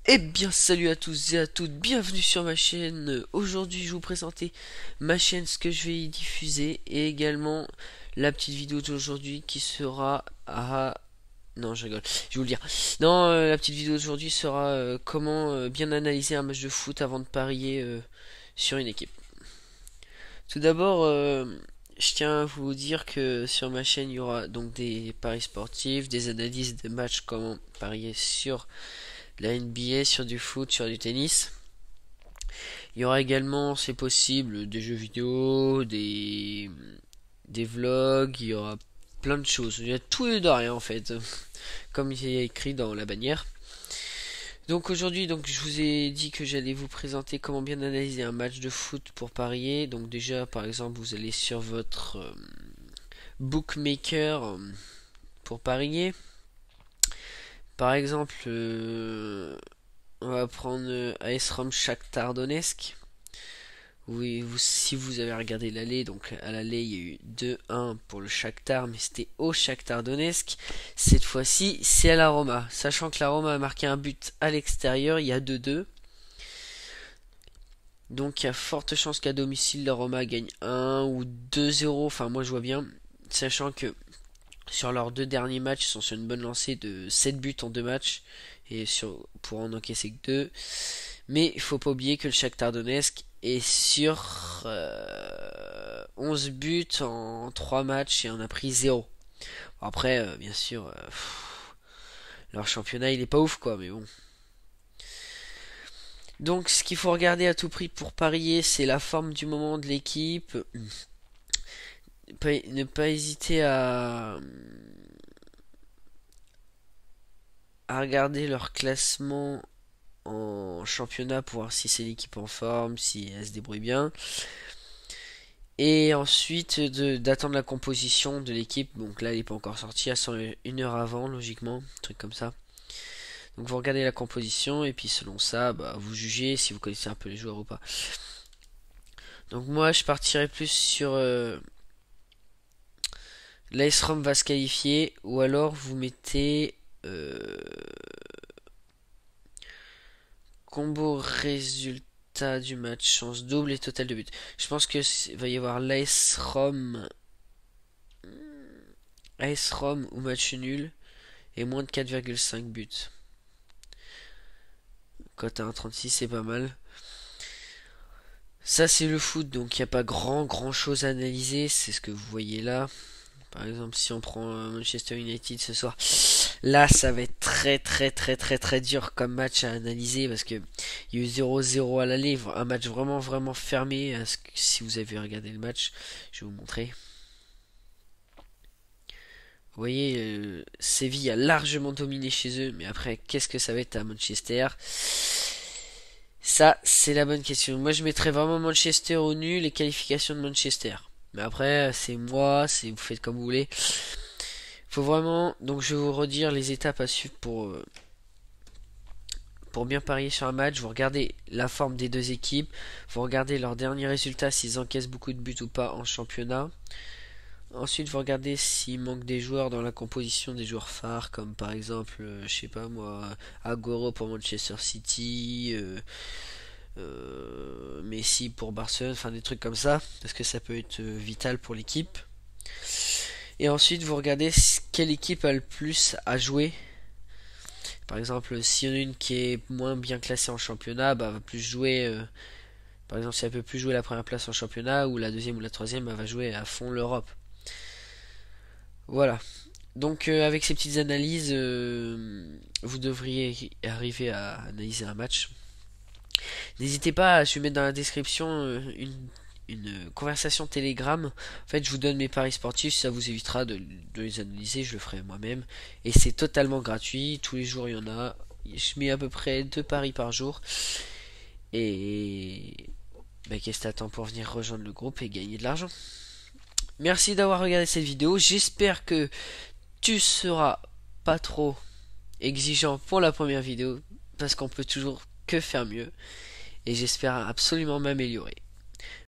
Eh bien salut à tous et à toutes, bienvenue sur ma chaîne. Aujourd'hui je vais vous présenter ma chaîne, ce que je vais y diffuser et également la petite vidéo d'aujourd'hui qui sera à... Non, je rigole, je vais vous le dire. Non, la petite vidéo d'aujourd'hui sera comment bien analyser un match de foot avant de parier sur une équipe. Tout d'abord, je tiens à vous dire que sur ma chaîne il y aura donc des paris sportifs, des analyses de matchs, comment parier sur la NBA, sur du foot, sur du tennis. Il y aura également, c'est possible, des jeux vidéo, des vlogs, il y aura plein de choses. Il y a tout et de rien en fait, comme il y a écrit dans la bannière. Donc aujourd'hui, donc je vous ai dit que j'allais vous présenter comment bien analyser un match de foot pour parier. Donc déjà, par exemple, vous allez sur votre bookmaker pour parier. Par exemple, on va prendre AS Rome Shakhtar Donetsk. Oui, si vous avez regardé l'aller, donc à l'aller il y a eu 2-1 pour le Shakhtar, mais c'était au Shakhtar Donetsk. Cette fois-ci, c'est à la Roma. Sachant que la Roma a marqué un but à l'extérieur, il y a 2-2. Donc il y a forte chance qu'à domicile, la Roma gagne 1 ou 2-0. Enfin, moi je vois bien. Sachant que sur leurs deux derniers matchs, ils sont sur une bonne lancée de 7 buts en deux matchs. Et pour en encaisser que 2. Mais il faut pas oublier que le Shakhtar Donetsk est sur 11 buts en 3 matchs et on a pris 0. Après, bien sûr, leur championnat il est pas ouf quoi, mais bon. Donc ce qu'il faut regarder à tout prix pour parier, c'est la forme du moment de l'équipe. Ne pas hésiter à regarder leur classement en championnat pour voir si c'est l'équipe en forme, si elle se débrouille bien. Et ensuite d'attendre la composition de l'équipe. Donc là elle n'est pas encore sortie, elle sort une heure avant logiquement, un truc comme ça. Donc vous regardez la composition et puis selon ça bah, vous jugez si vous connaissez un peu les joueurs ou pas. Donc moi je partirais plus sur l'AS Rome va se qualifier ou alors vous mettez combo résultat du match, chance double et total de but. Je pense que va y avoir AS Rome ou match nul et moins de 4,5 buts. Cote à 1,36 c'est pas mal. Ça c'est le foot, donc il n'y a pas grand chose à analyser, c'est ce que vous voyez là. Par exemple, si on prend Manchester United ce soir, là ça va être très dur comme match à analyser parce que il y a eu 0-0 à l'aller, un match vraiment fermé. Si vous avez regardé le match, je vais vous montrer. Vous voyez, Séville a largement dominé chez eux, mais après, qu'est-ce que ça va être à Manchester? Ça, c'est la bonne question. Moi, je mettrais vraiment Manchester au nul, les qualifications de Manchester. Mais après, c'est moi, c'est vous faites comme vous voulez. Faut vraiment, donc je vais vous redire les étapes à suivre pour bien parier sur un match. Vous regardez la forme des deux équipes, vous regardez leurs derniers résultats, s'ils encaissent beaucoup de buts ou pas en championnat. Ensuite, vous regardez s'il manque des joueurs dans la composition, des joueurs phares, comme par exemple, je sais pas moi, Agüero pour Manchester City, Messi pour Barcelone, enfin des trucs comme ça, parce que ça peut être vital pour l'équipe. Et ensuite, vous regardez quelle équipe a le plus à jouer. Par exemple, s'il y en a une qui est moins bien classée en championnat, bah, va plus jouer. Par exemple, si elle peut plus jouer la première place en championnat, ou la deuxième ou la troisième, elle va jouer à fond l'Europe. Voilà. Donc, avec ces petites analyses, vous devriez arriver à analyser un match. N'hésitez pas, je vais mettre dans la description une conversation Telegram. En fait, je vous donne mes paris sportifs, ça vous évitera de les analyser, je le ferai moi-même. Et c'est totalement gratuit, tous les jours il y en a. Je mets à peu près 2 paris par jour. Et bah, qu'est-ce que t'attends pour venir rejoindre le groupe et gagner de l'argent? Merci d'avoir regardé cette vidéo. J'espère que tu seras pas trop exigeant pour la première vidéo, parce qu'on peut toujours que faire mieux. Et j'espère absolument m'améliorer.